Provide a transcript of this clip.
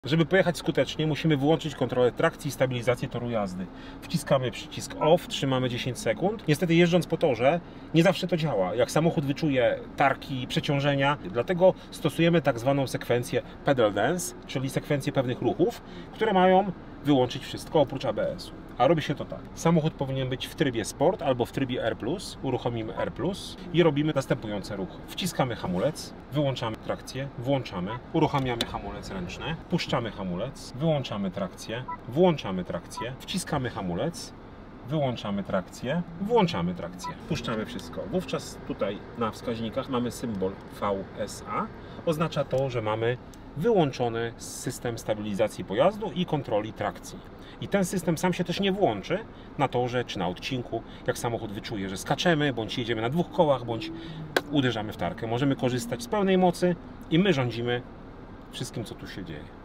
Żeby pojechać skutecznie, musimy wyłączyć kontrolę trakcji i stabilizację toru jazdy. Wciskamy przycisk OFF, trzymamy 10 sekund. Niestety jeżdżąc po torze nie zawsze to działa. Jak samochód wyczuje tarki, przeciążenia, dlatego stosujemy tak zwaną sekwencję pedal dance, czyli sekwencję pewnych ruchów, które mają wyłączyć wszystko oprócz ABS-u. A robi się to tak. Samochód powinien być w trybie Sport albo w trybie R+. Uruchomimy R+, i robimy następujące ruchy. Wciskamy hamulec, wyłączamy trakcję, włączamy, uruchamiamy hamulec ręczny, puszczamy hamulec, wyłączamy trakcję, włączamy trakcję, wciskamy hamulec, wyłączamy trakcję, włączamy trakcję. Puszczamy wszystko. Wówczas tutaj na wskaźnikach mamy symbol VSA. Oznacza to, że mamy wyłączony system stabilizacji pojazdu i kontroli trakcji. I ten system sam się też nie włączy na torze czy na odcinku, jak samochód wyczuje, że skaczemy, bądź jedziemy na dwóch kołach, bądź uderzamy w tarkę. Możemy korzystać z pełnej mocy i my rządzimy wszystkim, co tu się dzieje.